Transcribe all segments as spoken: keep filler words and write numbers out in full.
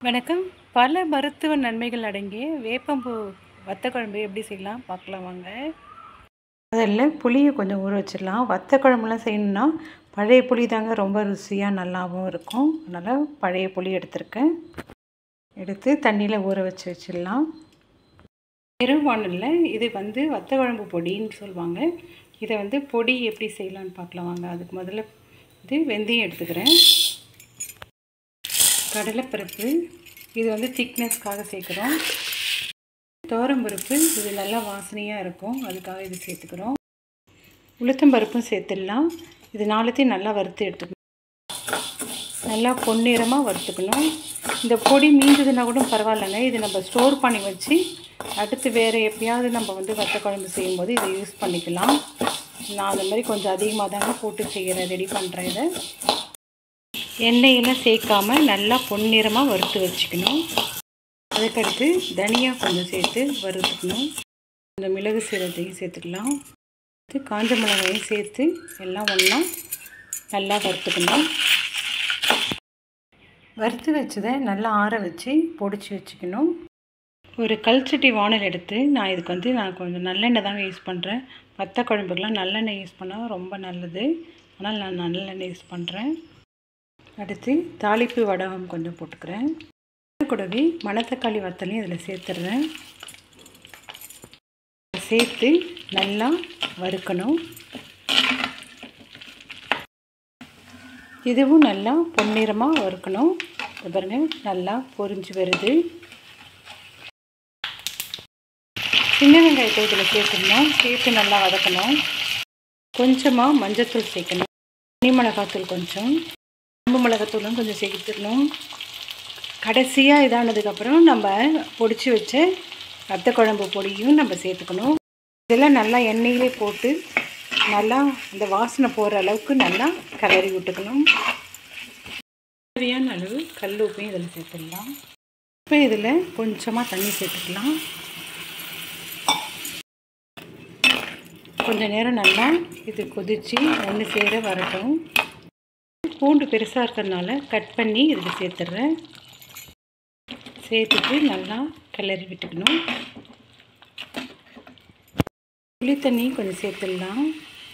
வணக்கம். பல மருத்துவ நன்மைகள் அடங்கிய வேப்பம்பூ வத்த குழம்பு எப்படி செய்யலாம் பார்க்கலாம் வாங்க. முதல்ல புளியை கொஞ்சம் ஊற வச்சிடலாம். வத்த குழம்புலாம் செய்யணும்னா பழைய புளி தாங்க ரொம்ப ருசியாக நல்லாவும் இருக்கும். அதனால் பழைய புளி எடுத்திருக்கேன். எடுத்து தண்ணியில் ஊற வச்சு வச்சிடலாம். பெருவானலில் இது வந்து வத்த குழம்பு பொடின்னு சொல்லுவாங்க. இதை வந்து பொடி எப்படி செய்யலான்னு பார்க்கலாம் வாங்க. அதுக்கு முதல்ல இது வெந்தயம் எடுத்துக்கிறேன். கடலைப்பருப்பு இது வந்து திக்னஸ்க்காக சேர்க்குறோம். துவரம்பருப்பு இது நல்லா வாசனையாக இருக்கும், அதுக்காக இது சேர்த்துக்கிறோம். உளுத்தம்பருப்பும் சேர்த்துடலாம். இது நாலுத்தையும் நல்லா வறுத்து எடுத்துக்கணும். நல்லா பொன்னிறமாக வறுத்துக்கணும். இந்த பொடி மீந்ததுன்னா கூட பரவாயில்லைங்க, இது நம்ம ஸ்டோர் பண்ணி வச்சு அடுத்து வேறு எப்பயாவது நம்ம வந்து வத்த குழம்பு செய்யும்போது இதை யூஸ் பண்ணிக்கலாம். நான் அந்த மாதிரி கொஞ்சம் அதிகமாக தாங்க போட்டு செய்கிறேன், ரெடி பண்ணுறேன். இதை எண்ணெயெல்லாம் சேர்க்காம நல்லா பொன்னிறமாக வறுத்து வச்சுக்கணும். அதுக்கடுத்து தனியாக கொஞ்சம் சேர்த்து வறுத்துக்கணும். இந்த மிளகு சீரகத்தையும் சேர்த்துக்கலாம். காஞ்ச மிளகாயும் சேர்த்து எல்லாம் ஒன்றா நல்லா வறுத்துக்கணும். வறுத்து வச்சதை நல்லா ஆற வச்சு பொடிச்சு வச்சுக்கணும். ஒரு கல்சட்டி வானல் எடுத்து நான் இதுக்கு வந்து நான் கொஞ்சம் நல்லெண்ணெய் தாங்க யூஸ் பண்ணுறேன். வத்த குழம்புக்கெலாம் நல்லெண்ணெய் யூஸ் பண்ணால் ரொம்ப நல்லது. ஆனால் நான் நல்லெண்ணெய் யூஸ் பண்ணுறேன். அடுத்து தாளிப்பு வடகம் கொஞ்சம் போட்டுக்கிறேன். கூடவே மணத்தக்காளி வத்தலையும் இதில் சேர்த்துடுறேன். சேர்த்து நல்லா வறுக்கணும். இதுவும் நல்லா பொன்னிறமாக வறுக்கணும். பாருங்க நல்லா பொரிஞ்சு வருது. சின்ன வெங்காயத்தை இதில் சேர்த்துடணும். சேர்த்து நல்லா வதக்கணும். கொஞ்சமாக மஞ்சத்தூள் சேர்க்கணும். தனி மிளகாத்தூள் கொஞ்சம், குழம்பு மிளகாத்தூளும் கொஞ்சம் சேர்த்துக்கணும். கடைசியாக இதானதுக்கப்புறம் நம்ம பொடிச்சு வச்ச வத்த குழம்பு பொடியும் நம்ம சேர்த்துக்கணும். இதெல்லாம் நல்லா எண்ணெயிலே போட்டு நல்லா இந்த வாசனை போகிற அளவுக்கு நல்லா கிளறி விட்டுக்கணும். தேவையான அளவு கல் உப்பையும் இதில் சேர்த்துடலாம். இப்போ இதில் கொஞ்சமாக தண்ணி சேர்த்துக்கலாம். கொஞ்சம் நேரம் நல்லா இது கொதித்து ஒன்று சேர வரட்டும். பூண்டு பெருசாக இருக்கிறதுனால கட் பண்ணி இதில் சேர்த்துட்றேன். சேர்த்துட்டு நல்லா கிளறி விட்டுக்கணும். புளி தண்ணி கொஞ்சம் சேர்த்துடலாம்.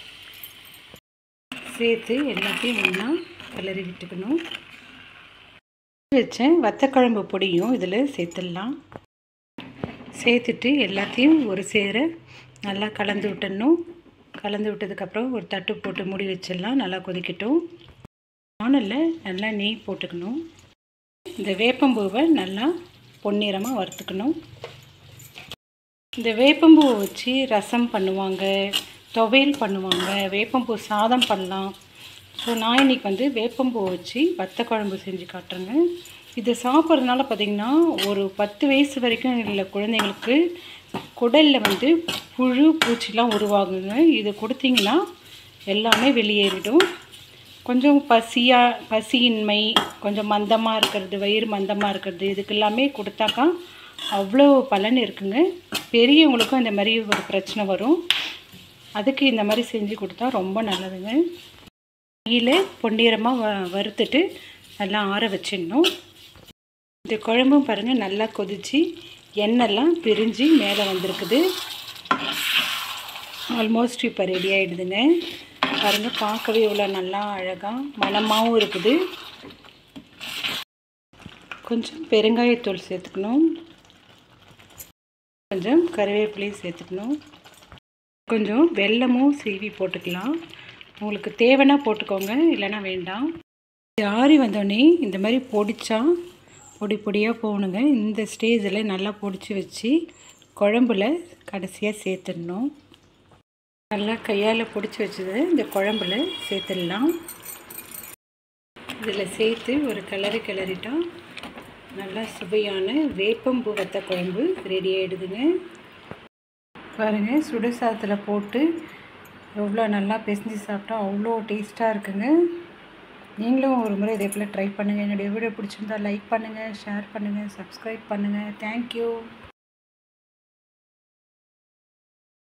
சேர்த்து எல்லாத்தையும் ஒன்றா கிளறி விட்டுக்கணும். வச்ச வத்தக்குழம்பு பொடியும் இதில் சேர்த்துடலாம். சேர்த்துட்டு எல்லாத்தையும் ஒரு சேர நல்லா கலந்து விட்டுடணும். கலந்து விட்டதுக்கப்புறம் ஒரு தட்டு போட்டு மூடி வச்சிடலாம். நல்லா கொதிக்கட்டும். வானலில் நல்லா நெய் போட்டுக்கணும். இந்த வேப்பம்பூவை நல்லா பொன்னிறமாக வறுத்துக்கணும். இந்த வேப்பம்பூவை வச்சு ரசம் பண்ணுவாங்க, துவையல் பண்ணுவாங்க, வேப்பம்பூ சாதம் பண்ணலாம். ஸோ நான் இன்றைக்கி வந்து வேப்பம்பூவை வச்சு வத்த குழம்பு செஞ்சு காட்டுறேங்க. இது சாப்பிட்றதுனால பார்த்திங்கன்னா ஒரு பத்து வயசு வரைக்கும் உள்ள குழந்தைங்களுக்கு குடலில் வந்து புழு பூச்சிலாம் உருவாகுங்க. இது கொடுத்திங்கன்னா எல்லாமே வெளியேறிடும். கொஞ்சம் பசியாக பசியின்மை, கொஞ்சம் மந்தமாக இருக்கிறது, வயிறு மந்தமாக இருக்கிறது, இதுக்கு எல்லாமே கொடுத்தாக்கா அவ்வளோ பலன் இருக்குங்க. பெரியவங்களுக்கும் இந்த மாதிரி ஒரு பிரச்சனை வரும். அதுக்கு இந்த மாதிரி செஞ்சு கொடுத்தா ரொம்ப நல்லதுங்க. நெய்யில் பொன்னிறமாக வ வறுத்துட்டு நல்லா ஆற வச்சிடணும். இந்த குழம்பும் பாருங்கள் நல்லா கொதித்து எண்ணெய்லாம் பிரிஞ்சு மேலே வந்திருக்குது. ஆல்மோஸ்ட் இப்போ ரெடி ஆகிடுதுங்க. பாருங்கள் பார்க்கவே இவ்வளோ நல்லா அழகாக மணமாகவும் இருக்குது. கொஞ்சம் பெருங்காயத்தூள் சேர்த்துக்கணும். கொஞ்சம் கருவேப்பிலையும் சேர்த்துக்கணும். கொஞ்சம் வெல்லமும் சீவி போட்டுக்கலாம். உங்களுக்கு தேவைன்னா போட்டுக்கோங்க, இல்லைன்னா வேண்டாம். ஆறி வந்தோடனே இந்த மாதிரி பொடிச்சா பொடி பொடியாக போகணுங்க. இந்த ஸ்டேஜில் நல்லா பொடிச்சு வச்சு குழம்புல கடைசியாக சேர்த்துடணும். நல்லா கையால் பிடிச்சி வச்சதை இந்த குழம்புல சேர்த்துடலாம். இதில் சேர்த்து ஒரு கிளறி கிளறிட்டால் நல்லா சுவையான வேப்பம்பூ வத்த குழம்பு ரெடி ஆகிடுதுங்க. பாருங்கள் சுடுசாதத்தில் போட்டு எவ்வளோ நல்லா பிசைஞ்சு சாப்பிட்டா அவ்வளோ டேஸ்ட்டாக இருக்குங்க. நீங்களும் ஒரு முறை இதே போல் ட்ரை பண்ணுங்கள். என்னுடைய வீடியோ பிடிச்சிருந்தால் லைக் பண்ணுங்கள், ஷேர் பண்ணுங்கள், சப்ஸ்கிரைப் பண்ணுங்கள். தேங்க்யூ.